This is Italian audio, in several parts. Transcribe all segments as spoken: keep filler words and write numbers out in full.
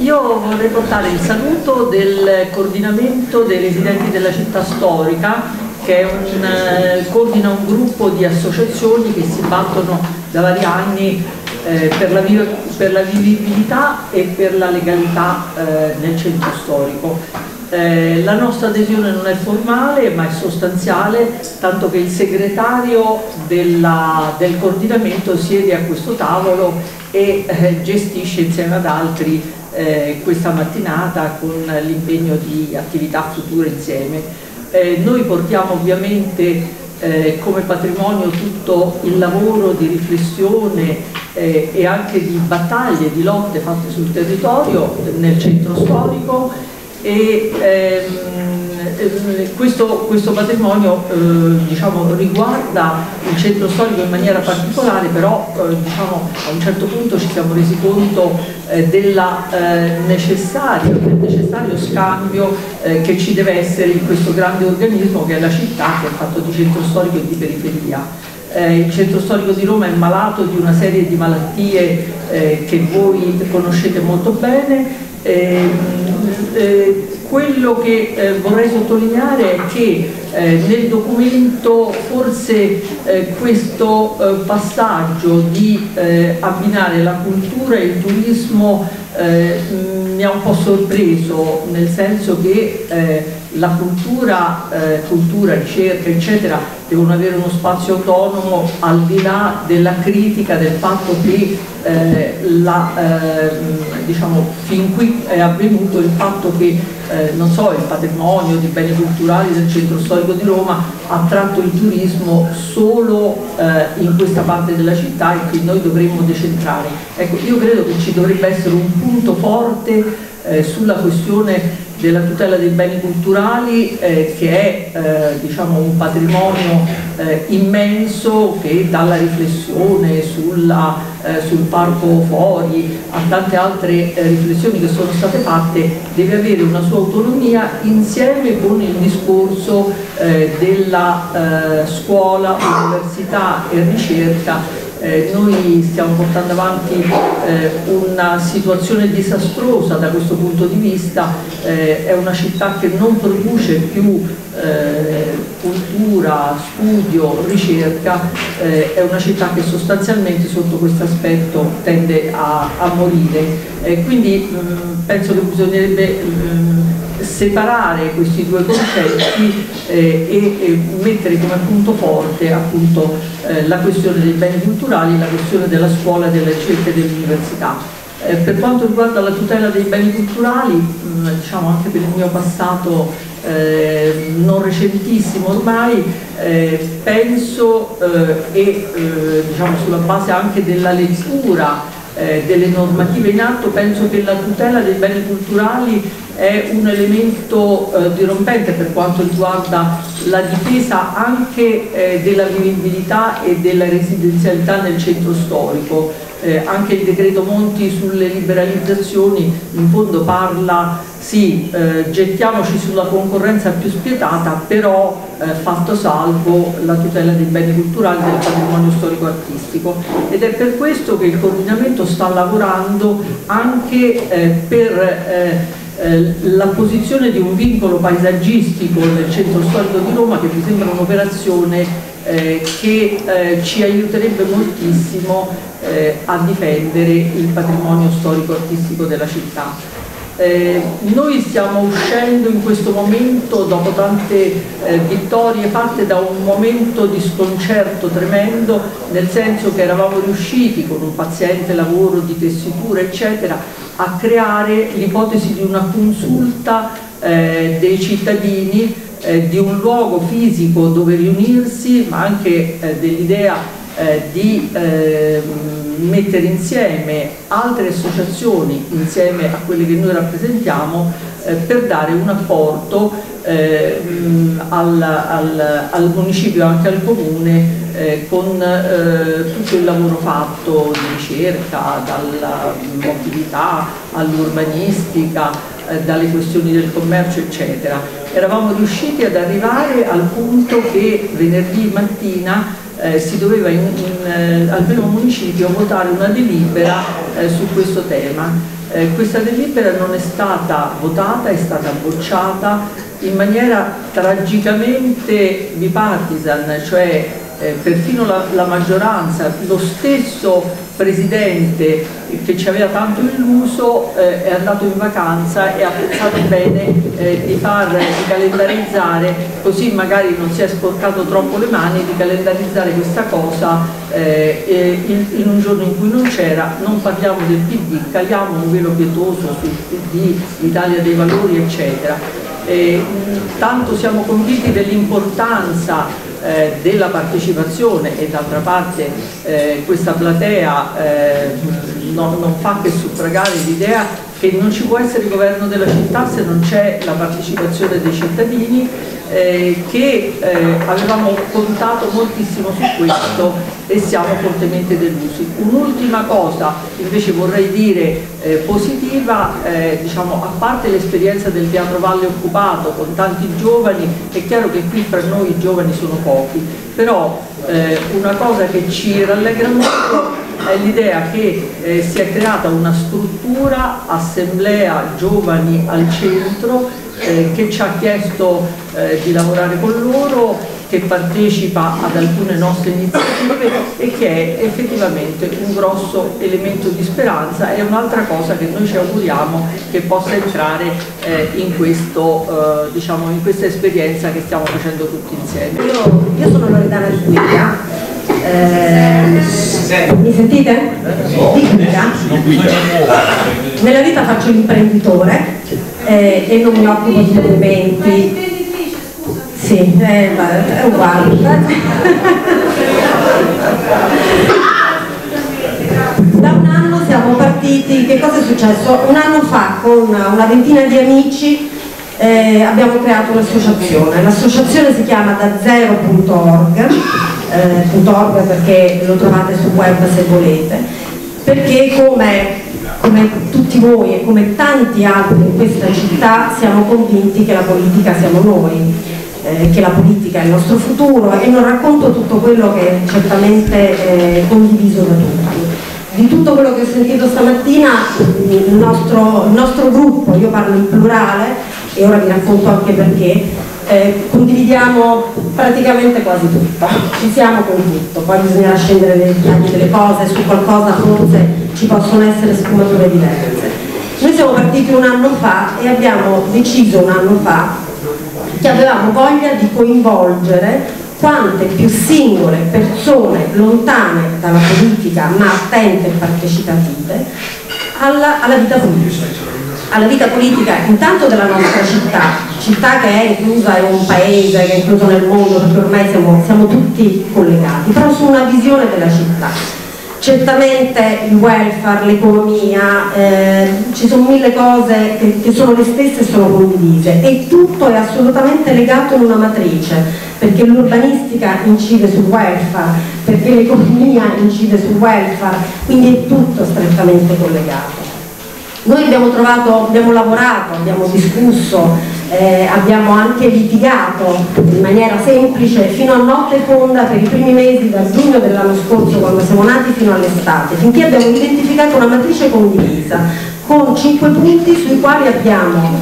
io vorrei portare il saluto del coordinamento dei residenti della città storica, che è un, eh, coordina un gruppo di associazioni che si battono da vari anni eh, per, la per la vivibilità e per la legalità eh, nel centro storico. Eh, la nostra adesione non è formale ma è sostanziale, tanto che il segretario della, del coordinamento siede a questo tavolo e eh, gestisce insieme ad altri eh, questa mattinata con l'impegno di attività future insieme. Eh, noi portiamo ovviamente eh, come patrimonio tutto il lavoro di riflessione eh, e anche di battaglie, di lotte fatte sul territorio, nel centro storico, e ehm, questo, questo patrimonio eh, diciamo, riguarda il centro storico in maniera particolare, però eh, diciamo, a un certo punto ci siamo resi conto eh, della, eh, necessario, del necessario scambio eh, che ci deve essere in questo grande organismo che è la città, che è fatto di centro storico e di periferia. Eh, il centro storico di Roma è malato di una serie di malattie eh, che voi conoscete molto bene. Eh, eh, quello che eh, vorrei sottolineare è che eh, nel documento forse eh, questo eh, passaggio di eh, abbinare la cultura e il turismo eh, mi ha un po' sorpreso, nel senso che eh, la cultura, eh, cultura, ricerca eccetera devono avere uno spazio autonomo, al di là della critica del fatto che eh, la, eh, diciamo, fin qui è avvenuto il fatto che eh, non so, il patrimonio di beni culturali del centro storico di Roma ha attratto il turismo solo eh, in questa parte della città e che noi dovremmo decentrare. Ecco, io credo che ci dovrebbe essere un punto forte eh, sulla questione della tutela dei beni culturali, eh, che è eh, diciamo un patrimonio eh, immenso che dalla riflessione sulla, eh, sul parco Fori a tante altre eh, riflessioni che sono state fatte deve avere una sua autonomia insieme con il discorso eh, della eh, scuola, università e ricerca. Eh, noi stiamo portando avanti eh, una situazione disastrosa da questo punto di vista, eh, è una città che non produce più eh, cultura, studio, ricerca, eh, è una città che sostanzialmente sotto questo aspetto tende a, a morire. Eh, quindi mh, penso che bisognerebbe mh, separare questi due concetti eh, e, e mettere come punto forte appunto eh, la questione dei beni culturali, la questione della scuola, della ricerca e dell'università. Eh, per quanto riguarda la tutela dei beni culturali, mh, diciamo anche per il mio passato eh, non recentissimo ormai, eh, penso eh, e eh, diciamo sulla base anche della lettura eh, delle normative in atto, penso che la tutela dei beni culturali è un elemento eh, dirompente per quanto riguarda la difesa anche eh, della vivibilità e della residenzialità nel centro storico. Eh, anche il decreto Monti sulle liberalizzazioni in fondo parla, sì, eh, gettiamoci sulla concorrenza più spietata, però eh, fatto salvo la tutela dei beni culturali e del patrimonio storico-artistico, ed è per questo che il coordinamento sta lavorando anche eh, per eh, la posizione di un vincolo paesaggistico nel centro storico di Roma, che mi sembra un'operazione eh, che eh, ci aiuterebbe moltissimo eh, a difendere il patrimonio storico-artistico della città. Eh, noi stiamo uscendo in questo momento, dopo tante eh, vittorie fatte, da un momento di sconcerto tremendo, nel senso che eravamo riusciti con un paziente lavoro di tessitura eccetera a creare l'ipotesi di una consulta eh, dei cittadini, eh, di un luogo fisico dove riunirsi, ma anche eh, dell'idea eh, di eh, mettere insieme altre associazioni insieme a quelle che noi rappresentiamo eh, per dare un apporto eh, al, al, al municipio e anche al comune eh, con eh, tutto il lavoro fatto di ricerca, dalla mobilità all'urbanistica, eh, dalle questioni del commercio eccetera. Eravamo riusciti ad arrivare al punto che venerdì mattina Eh, si doveva in, in, eh, al primo municipio votare una delibera eh, su questo tema. Eh, questa delibera non è stata votata, è stata bocciata in maniera tragicamente bipartisan, cioè eh, perfino la, la maggioranza, lo stesso Presidente che ci aveva tanto illuso eh, è andato in vacanza e ha pensato bene eh, di far di calendarizzare, così magari non si è sporcato troppo le mani, di calendarizzare questa cosa eh, in, in un giorno in cui non c'era. Non parliamo del P D, caliamo un velo pietoso sul P D, Italia dei Valori eccetera. Eh, tanto siamo convinti dell'importanza Eh, della partecipazione, e d'altra parte eh, questa platea eh, non, non fa che suffragare l'idea che non ci può essere governo della città se non c'è la partecipazione dei cittadini, eh, che eh, avevamo contato moltissimo su questo e siamo fortemente delusi. Un'ultima cosa invece vorrei dire eh, positiva, eh, diciamo, a parte l'esperienza del Teatro Valle occupato con tanti giovani, è chiaro che qui fra noi i giovani sono pochi, però eh, una cosa che ci rallegra molto è l'idea che eh, si è creata una struttura, assemblea giovani al centro, eh, che ci ha chiesto eh, di lavorare con loro, che partecipa ad alcune nostre iniziative e che è effettivamente un grosso elemento di speranza. È un'altra cosa che noi ci auguriamo che possa entrare eh, in, questo, eh, diciamo, in questa esperienza che stiamo facendo tutti insieme. Io, io sono Loredana Giulia. Eh, mi sentite? Di Guida. Nella vita faccio l'imprenditore eh, e non mi occupo di documenti. Sì, eh, è uguale. Da un anno siamo partiti, che cosa è successo? Un anno fa con una ventina di amici eh, abbiamo creato un'associazione. L'associazione si chiama da zero punto org. Eh, .org perché lo trovate sul web se volete, perché come, come tutti voi e come tanti altri in questa città siamo convinti che la politica siamo noi, eh, che la politica è il nostro futuro, e non racconto tutto quello che è certamente eh, condiviso da tutti. Di tutto quello che ho sentito stamattina, il nostro, il nostro gruppo, io parlo in plurale e ora vi racconto anche perché, Eh, condividiamo praticamente quasi tutto, ci siamo con tutto, poi bisognerà scendere nei dettagli delle cose, su qualcosa forse ci possono essere sfumature diverse. Noi siamo partiti un anno fa e abbiamo deciso un anno fa che avevamo voglia di coinvolgere quante più singole persone lontane dalla politica ma attente e partecipative alla, alla vita politica. alla vita politica intanto della nostra città, città che è inclusa, è un paese che è incluso nel mondo, perché ormai siamo, siamo tutti collegati, però su una visione della città. Certamente il welfare, l'economia, eh, ci sono mille cose che, che sono le stesse e sono condivise, e tutto è assolutamente legato in una matrice, perché l'urbanistica incide sul welfare, perché l'economia incide sul welfare, quindi è tutto strettamente collegato. Noi abbiamo trovato, abbiamo lavorato, abbiamo discusso, eh, abbiamo anche litigato in maniera semplice fino a notte fonda per i primi mesi, dal giugno dell'anno scorso quando siamo nati fino all'estate, finché abbiamo identificato una matrice condivisa con cinque punti sui quali abbiamo,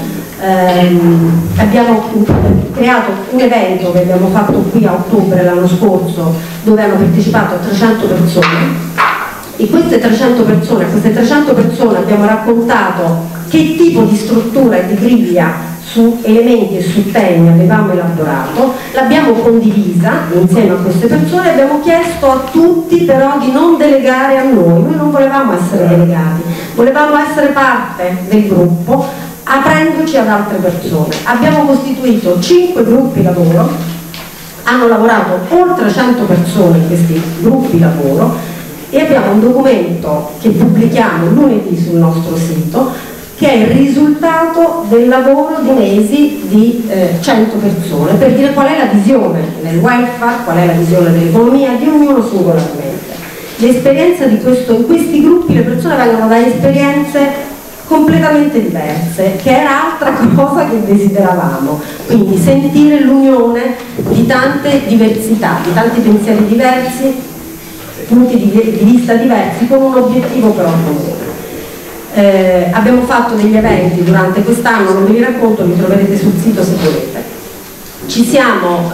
ehm, abbiamo creato un evento che abbiamo fatto qui a ottobre l'anno scorso, dove hanno partecipato trecento persone. E queste trecento persone, a queste trecento persone abbiamo raccontato che tipo di struttura e di griglia su elementi e su temi avevamo elaborato, l'abbiamo condivisa insieme a queste persone e abbiamo chiesto a tutti però di non delegare a noi. Noi non volevamo essere delegati, volevamo essere parte del gruppo aprendoci ad altre persone. Abbiamo costituito cinque gruppi lavoro, hanno lavorato oltre cento persone in questi gruppi lavoro, e abbiamo un documento che pubblichiamo lunedì sul nostro sito, che è il risultato del lavoro di mesi di eh, cento persone, per dire qual è la visione del welfare, qual è la visione dell'economia di ognuno singolarmente. L'esperienza di questo, in questi gruppi le persone vengono da esperienze completamente diverse, che era altra cosa che desideravamo, quindi sentire l'unione di tante diversità, di tanti pensieri diversi, punti di vista diversi, con un obiettivo però comune. Eh, abbiamo fatto degli eventi durante quest'anno, non ve li racconto, li troverete sul sito se volete. Ci siamo,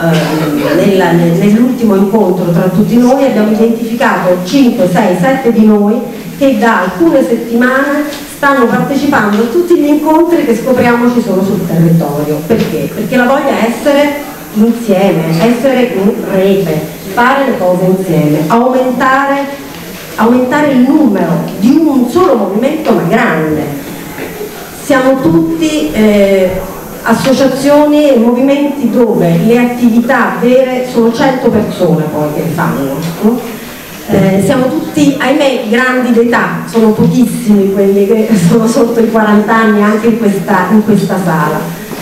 eh, nell'ultimo incontro tra tutti noi, abbiamo identificato cinque, sei, sette di noi che da alcune settimane stanno partecipando a tutti gli incontri che scopriamo ci sono sul territorio. Perché? Perché la voglia è essere insieme, essere in rete, fare le cose insieme, aumentare, aumentare il numero di un solo movimento ma grande. Siamo tutti eh, associazioni e movimenti dove le attività vere sono cento persone poi che le fanno. No? Eh, siamo tutti, ahimè, grandi d'età, sono pochissimi quelli che sono sotto i quaranta anni anche in questa, in questa sala.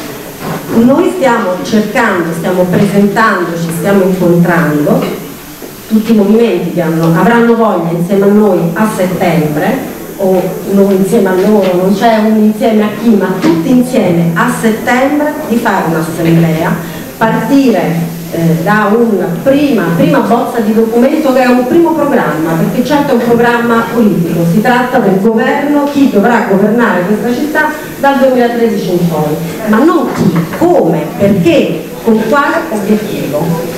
Noi stiamo cercando, stiamo presentandoci, stiamo incontrando tutti i movimenti che hanno, avranno voglia insieme a noi a settembre, o noi insieme a loro, non c'è un insieme a chi, ma tutti insieme a settembre di fare un'assemblea, partire Eh, da una prima, prima bozza di documento che è un primo programma, perché certo è un programma politico, si tratta del governo, chi dovrà governare questa città dal duemilatredici in poi, ma non chi, come, perché, con quale obiettivo.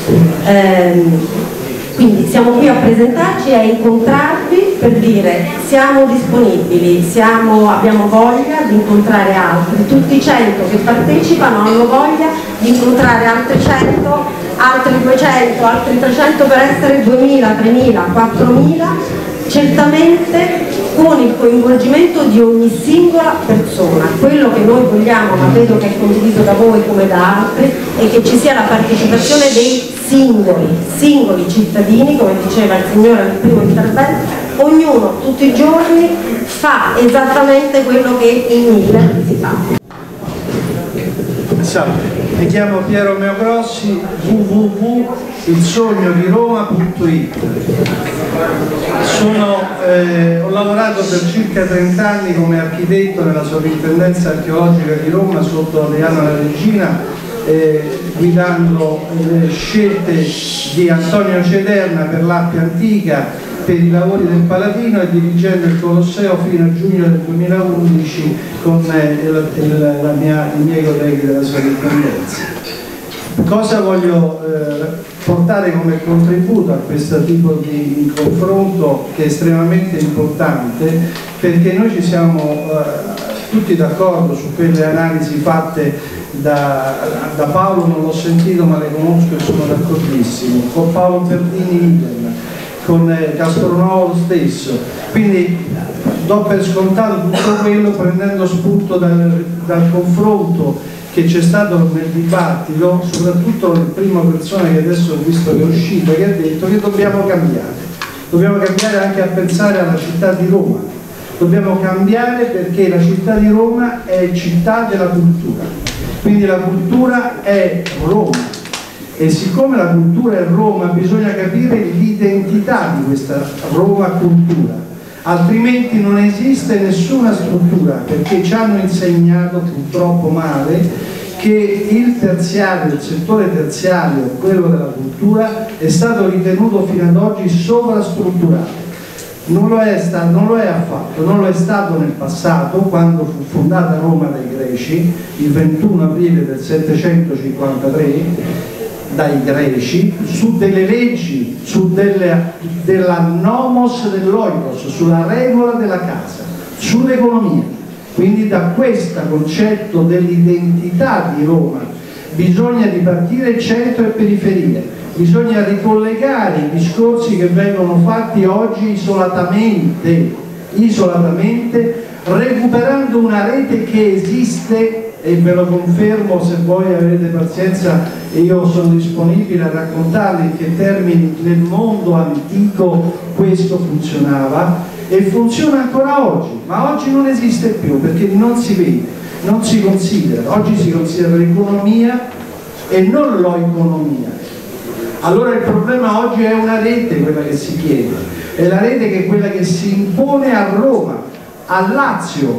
Ehm, quindi siamo qui a presentarci e a incontrarvi per dire siamo disponibili, siamo, abbiamo voglia di incontrare altri, tutti i cento che partecipano hanno voglia di incontrare altri cento, altri duecento, altri trecento per essere duemila, tremila, quattromila, certamente con il coinvolgimento di ogni singola persona. Quello che noi vogliamo, ma vedo che è condiviso da voi come da altri, è che ci sia la partecipazione dei singoli, singoli cittadini, come diceva il signore nel primo intervento, ognuno tutti i giorni fa esattamente quello che in mille si fa. Salve, mi chiamo Piero Meogrossi, w w w punto il sogno di roma punto i t. Eh, ho lavorato per circa trenta anni come architetto nella sovrintendenza archeologica di Roma sotto Adriano La Regina, eh, guidando le scelte di Antonio Cederna per l'Appia Antica, per i lavori del Palatino e dirigendo il Colosseo fino a giugno del duemilaundici con eh, il, il, la mia, i miei colleghi della sovrintendenza. Cosa voglio eh, portare come contributo a questo tipo di confronto che è estremamente importante, perché noi ci siamo eh, tutti d'accordo su quelle analisi fatte da, da Paolo, non l'ho sentito ma le conosco e sono d'accordissimo, con Paolo Perdini idem, con eh, Castronovo lo stesso, quindi do per scontato tutto quello prendendo spunto dal, dal confronto che c'è stato nel dibattito, soprattutto la prima persona che adesso ho visto che è uscita, che ha detto che dobbiamo cambiare, dobbiamo cambiare anche a pensare alla città di Roma, dobbiamo cambiare perché la città di Roma è città della cultura, quindi la cultura è Roma. E siccome la cultura è Roma, bisogna capire l'identità di questa Roma cultura, altrimenti non esiste nessuna struttura, perché ci hanno insegnato purtroppo male che il terziario, il settore terziario, quello della cultura, è stato ritenuto fino ad oggi sovrastrutturato. Non lo è stato, non lo è affatto, non lo è stato nel passato, quando fu fondata Roma dai Greci, il ventuno aprile del settecentocinquantatré, dai Greci, su delle leggi, su delle, della nomos dell'oikos, sulla regola della casa, sull'economia. Quindi da questo concetto dell'identità di Roma bisogna ripartire centro e periferia, bisogna ricollegare i discorsi che vengono fatti oggi isolatamente, isolatamente, recuperando una rete che esiste, e ve lo confermo, se voi avete pazienza e io sono disponibile a raccontarvi in che termini nel mondo antico questo funzionava e funziona ancora oggi, ma oggi non esiste più perché non si vede, non si considera, oggi si considera l'economia e non l'oeconomia. Allora il problema oggi è una rete quella che si chiede, è la rete che è quella che si impone a Roma, a Lazio,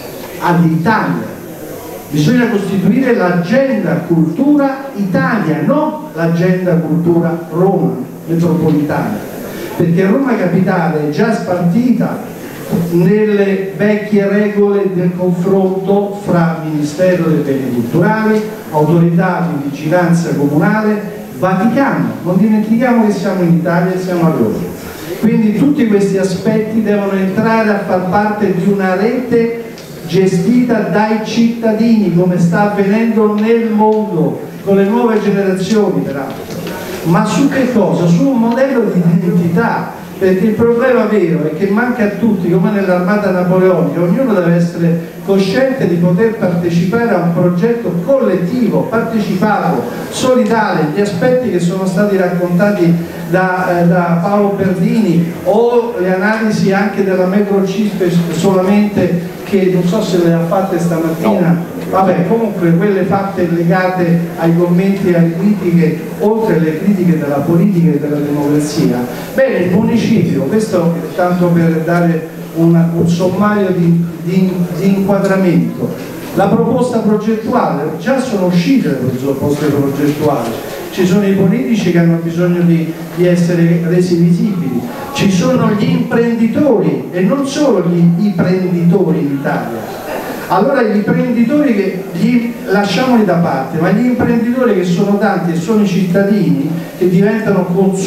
all'Italia. Bisogna costituire l'agenda cultura Italia, non l'agenda cultura Roma metropolitana, perché Roma capitale è già spartita nelle vecchie regole del confronto fra Ministero dei Beni Culturali, autorità di vigilanza comunale, Vaticano. Non dimentichiamo che siamo in Italia e siamo a Roma. Quindi tutti questi aspetti devono entrare a far parte di una rete gestita dai cittadini, come sta avvenendo nel mondo, con le nuove generazioni peraltro. Ma su che cosa? Su un modello di identità, perché il problema vero è che manca a tutti, come nell'armata napoleonica, ognuno deve essere cosciente di poter partecipare a un progetto collettivo, partecipato, solidale. Gli aspetti che sono stati raccontati da, eh, da Paolo Berdini, o le analisi anche della microchip solamente, che non so se le ha fatte stamattina, vabbè, comunque quelle fatte legate ai commenti e alle critiche, oltre alle critiche della politica e della democrazia. Bene, il municipio, questo tanto per dare una, un sommario di, di, di inquadramento. La proposta progettuale, già sono uscite le proposte progettuali, ci sono i politici che hanno bisogno di, di essere resi visibili, ci sono gli imprenditori e non solo gli imprenditori in Italia. Allora gli imprenditori, che gli, lasciamoli da parte, ma gli imprenditori che sono tanti e sono i cittadini che diventano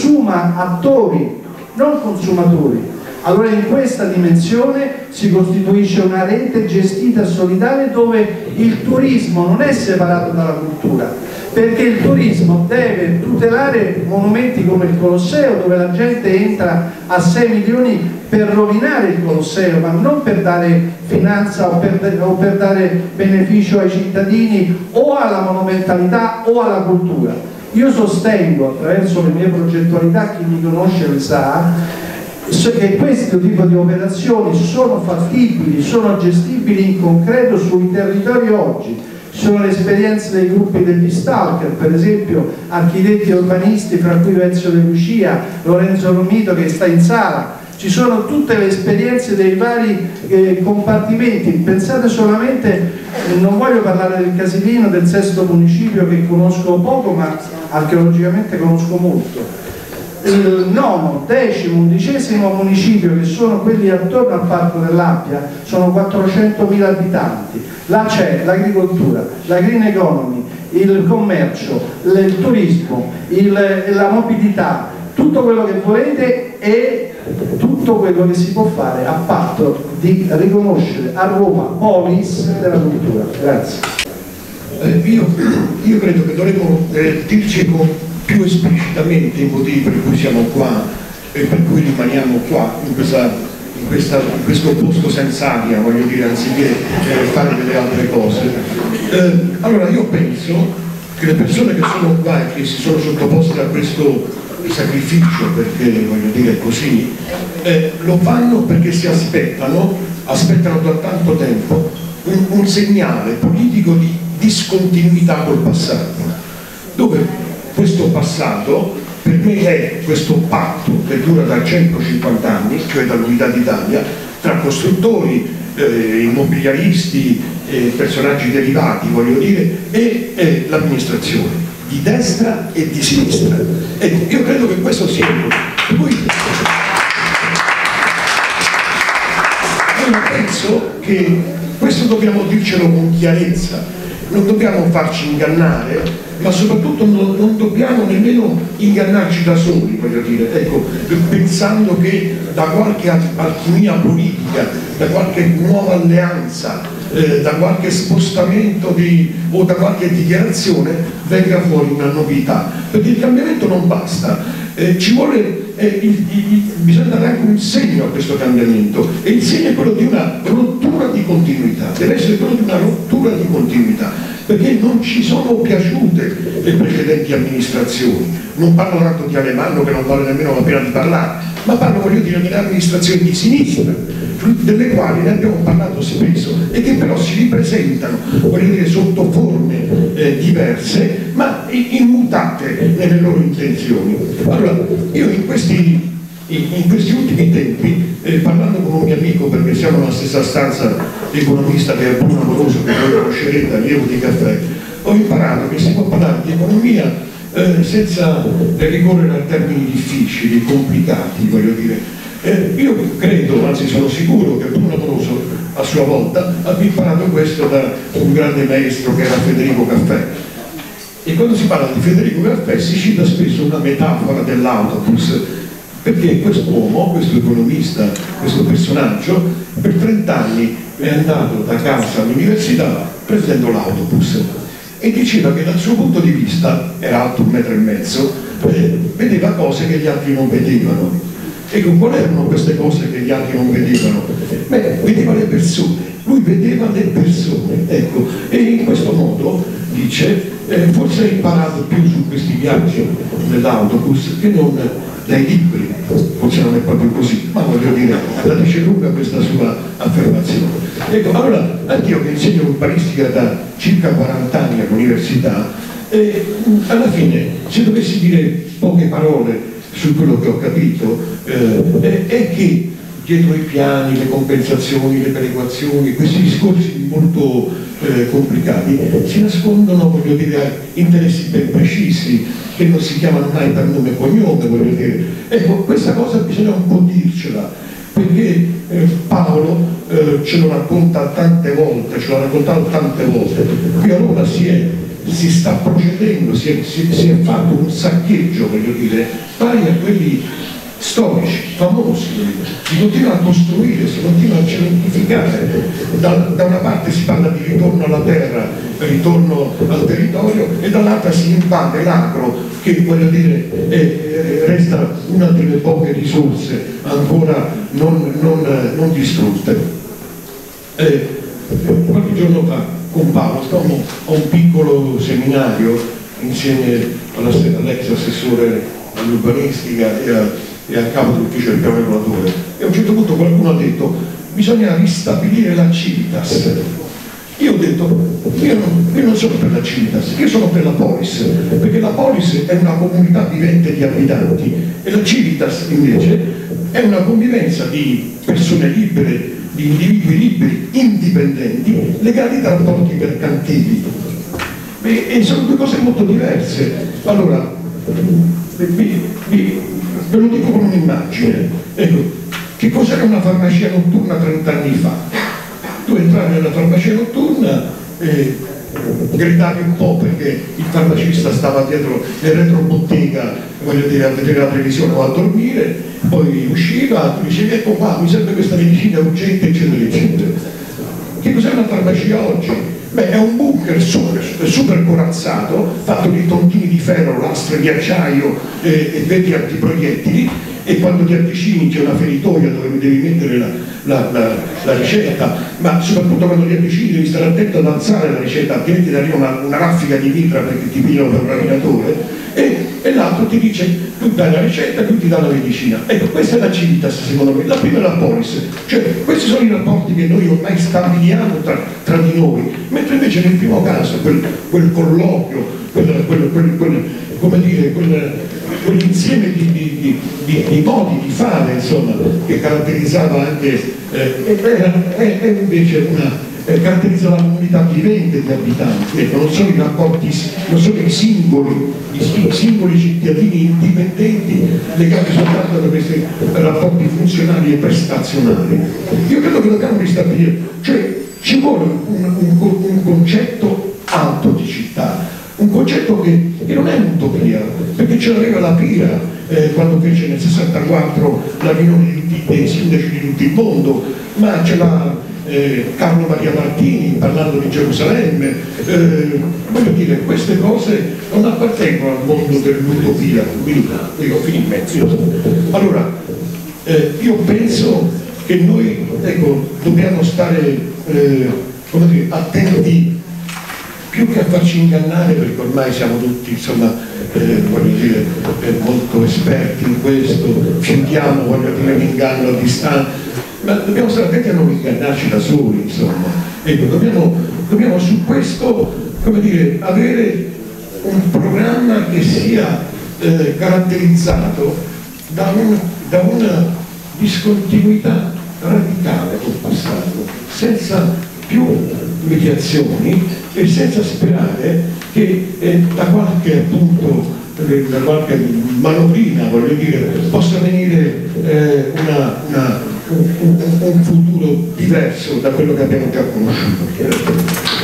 consumatori, non consumatori. Allora in questa dimensione si costituisce una rete gestita e solidale, dove il turismo non è separato dalla cultura, perché il turismo deve tutelare monumenti come il Colosseo, dove la gente entra a sei milioni per rovinare il Colosseo, ma non per dare finanza o per, o per dare beneficio ai cittadini o alla monumentalità o alla cultura. Io sostengo, attraverso le mie progettualità, chi mi conosce lo sa, che questo tipo di operazioni sono fattibili, sono gestibili in concreto sui territori oggi. Ci sono le esperienze dei gruppi degli stalker, per esempio architetti e urbanisti, fra cui Ezio De Lucia, Lorenzo Romito che sta in sala. Ci sono tutte le esperienze dei vari eh, compartimenti. Pensate solamente, eh, non voglio parlare del Casilino, del sesto municipio che conosco poco ma archeologicamente conosco molto, il nono, decimo, undicesimo municipio, che sono quelli attorno al Parco dell'Appia, sono quattrocentomila abitanti. Là c'è l'agricoltura, la green economy, il commercio, il turismo, il, la mobilità, tutto quello che volete e tutto quello che si può fare a patto di riconoscere a Roma polis della cultura. Grazie. Eh, io, io credo che dovremmo eh, dirci con più esplicitamente i motivi per cui siamo qua e per cui rimaniamo qua in, questa, in, questa, in questo posto senza aria, voglio dire, anziché eh, fare delle altre cose. Eh, allora io penso che le persone che sono qua e che si sono sottoposte a questo sacrificio, perché voglio dire così, eh, lo fanno perché si aspettano, aspettano da tanto tempo un, un segnale politico di discontinuità col passato, dove questo passato per me è questo patto che dura da centocinquanta anni, cioè dall'Unità d'Italia, tra costruttori, eh, immobiliaristi, eh, personaggi derivati, voglio dire, e, e l'amministrazione, di destra e di sinistra. E io credo che questo sia per cui io penso che questo dobbiamo dircelo con chiarezza, non dobbiamo farci ingannare, ma soprattutto non, non dobbiamo nemmeno ingannarci da soli, voglio dire, ecco, pensando che da qualche alchimia politica, da qualche nuova alleanza, eh, da qualche spostamento di, o da qualche dichiarazione venga fuori una novità, perché il cambiamento non basta, eh, ci vuole, eh, il, il, bisogna dare anche un segno a questo cambiamento, e il segno è quello di una rottura di continuità, deve essere quello di una rottura di continuità, perché non ci sono piaciute le precedenti amministrazioni. Non parlo tanto di Alemanno, che non vale nemmeno la pena di parlare, ma parlo, voglio dire, delle amministrazioni di sinistra, delle quali ne abbiamo parlato spesso e che però si ripresentano, voglio dire, sotto forme eh, diverse, ma immutate nelle loro intenzioni. Allora, io in questi, in questi ultimi tempi, eh, parlando con un mio amico, perché siamo nella stessa stanza, economista, che è Bruno Amoroso, che voi conoscerete, allievo di caffè, ho imparato che si può parlare di economia eh, senza ricorrere a termini difficili, complicati, voglio dire, Eh, io credo, anzi sono sicuro che Bruno Amoroso a sua volta abbia imparato questo da un grande maestro che era Federico Caffè. E quando si parla di Federico Caffè si cita spesso una metafora dell'autobus, perché quest'uomo, questo economista, questo personaggio, per trent'anni è andato da casa all'università prendendo l'autobus e diceva che dal suo punto di vista, era alto un metro e mezzo, eh, vedeva cose che gli altri non vedevano. E quali erano queste cose che gli altri non vedevano? Beh, vedeva le persone, lui vedeva le persone, ecco, e in questo modo, dice, eh, forse ha imparato più su questi viaggi nell'autobus che non dai libri, forse non è proprio così, ma voglio dire, la dice lunga questa sua affermazione. Ecco, allora, anch'io che insegno urbanistica da circa quaranta anni all'università, eh, alla fine, se dovessi dire poche parole su quello che ho capito, eh, è che dietro i piani, le compensazioni, le perequazioni, questi discorsi molto eh, complicati, si nascondono, voglio dire, interessi ben precisi, che non si chiamano mai per nome e cognome, voglio dire. Ecco, questa cosa bisogna un po' dircela, perché eh, Paolo eh, ce lo racconta tante volte, ce l'ha raccontato tante volte, qui a Roma si è si sta procedendo, si è, si, si è fatto un saccheggio, voglio dire, pari a quelli storici, famosi, si continua a costruire, si continua a cementificare. Da, da una parte si parla di ritorno alla terra, ritorno al territorio, e dall'altra si invade l'agro, che voglio dire eh, resta una delle poche risorse ancora non, non, non distrutte. Eh, qualche giorno fa con Paolo stavamo a un piccolo seminario insieme all'ex assessore all'urbanistica e, a, e al capo dell'ufficio del piano regolatore, e a un certo punto qualcuno ha detto bisogna ristabilire la Civitas. Io ho detto io non, io non sono per la Civitas, io sono per la Polis, perché la Polis è una comunità vivente di abitanti e la Civitas invece è una convivenza di persone libere, di individui liberi, indipendenti, legati da rapporti mercantili. E, e sono due cose molto diverse. Allora, vi, vi, ve lo dico con un'immagine. Ecco, che cos'era una farmacia notturna trent'anni fa? Tu entravi nella farmacia notturna e gridavi un po' perché il farmacista stava dietro nel retrobottega, voglio dire, a vedere la televisione o a dormire, poi usciva, tu dicevi ecco qua, mi serve questa medicina urgente, eccetera, eccetera. Che cos'è una farmacia oggi? Beh, è un bunker super, super corazzato, fatto di tontini di ferro, lastre di acciaio eh, e vetri antiproiettili, e quando ti avvicini c'è una feritoia dove devi mettere la, la, la, la ricetta, ma soprattutto quando ti avvicini devi stare attento ad alzare la ricetta, altrimenti ti arriva una, una raffica di mitra perché ti pigliano per un rapinatore, e, e l'altro ti dice tu dai la ricetta, tu ti dà la medicina. Ecco, questa è la Civitas secondo me, la prima è la Polis, cioè questi sono i rapporti che noi ormai stabiliamo tra, tra di noi, mentre invece nel primo caso quel, quel colloquio, quel, quel, quel, quel, come dire, quel, quell'insieme di, di, di, di, di modi di fare, insomma, che caratterizzava anche, eh, era, è, è invece una, eh, caratterizza la comunità vivente di abitanti, ecco, non sono i rapporti, non sono i singoli, i, i singoli cittadini indipendenti legati soltanto da questi rapporti funzionali e prestazionali. Io credo che dobbiamo ristabilire, cioè ci vuole un, un, un concetto alto di città, un concetto che, che non è un'utopia, perché ce l'aveva la Pira eh, quando fece nel sessantaquattro la riunione di tutti dei sindaci di tutto il mondo, ma ce l'ha eh, Carlo Maria Martini parlando di Gerusalemme. Eh, voglio dire, queste cose non appartengono al mondo dell'utopia, quindi io fino in mezzo. Io. Allora, eh, io penso che noi ecco, dobbiamo stare eh, come dire, attenti, più che a farci ingannare, perché ormai siamo tutti insomma eh, voglio dire eh, molto esperti in questo, fiutiamo voglio dire l'inganno a distanza, ma dobbiamo stare attenti a non ingannarci da soli, insomma. Ecco, dobbiamo, dobbiamo su questo come dire avere un programma che sia eh, caratterizzato da, un, da una discontinuità radicale col passato, senza più mediazioni e senza sperare che eh, da qualche appunto da qualche manovrina, voglio dire, possa venire eh, una, una, un, un, un futuro diverso da quello che abbiamo già conosciuto.